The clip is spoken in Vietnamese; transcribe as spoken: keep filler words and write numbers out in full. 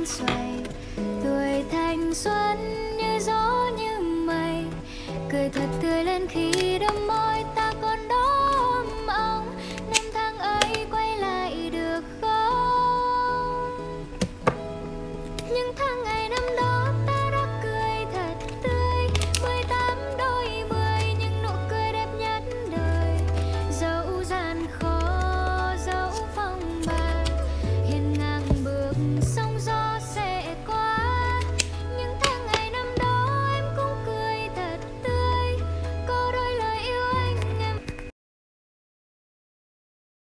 gian xoay. Tuổi thanh xuân như gió như mây, cười thật tươi lên khi đắm môi ta.